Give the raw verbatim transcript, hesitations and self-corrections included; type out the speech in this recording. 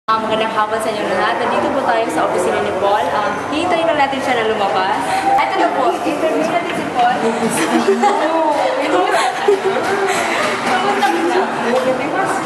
Uh, magandang hapon sa inyo lahat. Nandito po tayo sa opisina ni Paul. Um, Hihintayin na natin siya na lumabas. Ito na po, interview natin si Paul. Oo, ito na. Kamusta ka na?